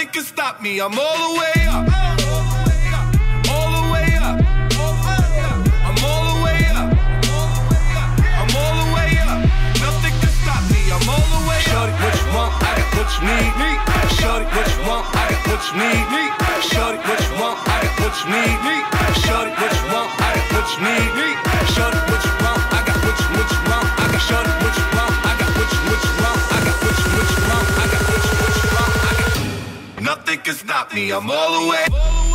can stop me. I'm all the way up. All the way up. I'm all the way up. I'm all the way up. Nothing can stop me. I'm all the way up. Shorty, what you want? I got what you need. Shorty, what you want? I got what you need. Shorty, what you want? I got what you need. Shorty, what you want? I got what you need. Shorty, what you want? I got what you want. I got shorty, what you want? I got what you want. I got what you want. I got what you want. I got nothing can stop me. I'm all the way.